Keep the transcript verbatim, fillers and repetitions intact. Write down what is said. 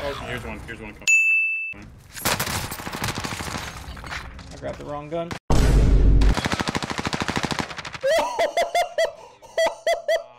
Oh, here's one. Here's one coming. I grabbed the wrong gun.